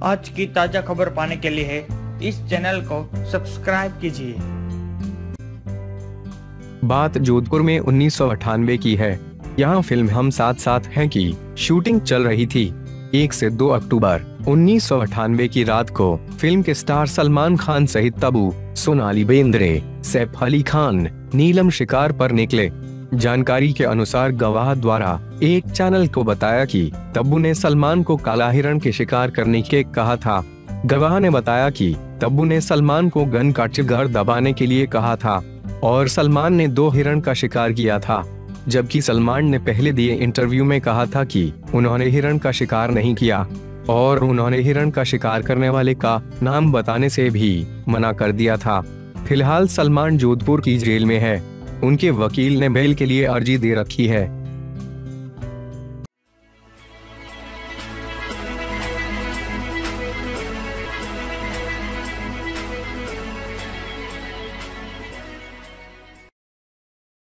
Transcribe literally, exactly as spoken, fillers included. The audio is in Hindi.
आज की ताजा खबर पाने के लिए इस चैनल को सब्सक्राइब कीजिए। बात जोधपुर में उन्नीस सौ अट्ठानवे की है। यहाँ फिल्म हम साथ साथ हैं की शूटिंग चल रही थी। एक से दो अक्टूबर उन्नीस सौ अट्ठानवे की रात को फिल्म के स्टार सलमान खान सहित तबू, सोनाली बेंद्रे, सैफ अली खान, नीलम शिकार पर निकले। जानकारी के अनुसार गवाह द्वारा एक चैनल को बताया कि तब्बू ने सलमान को काला हिरण के शिकार करने के कहा था। गवाह ने बताया कि तब्बू ने सलमान को गन का ट्रिगर दबाने के लिए कहा था और सलमान ने दो हिरण का शिकार किया था, जबकि सलमान ने पहले दिए इंटरव्यू में कहा था कि उन्होंने हिरण का शिकार नहीं किया और उन्होंने हिरण का शिकार करने वाले का नाम बताने से भी मना कर दिया था। फिलहाल सलमान जोधपुर की जेल में है। उनके वकील ने बेल के लिए अर्जी दे रखी है।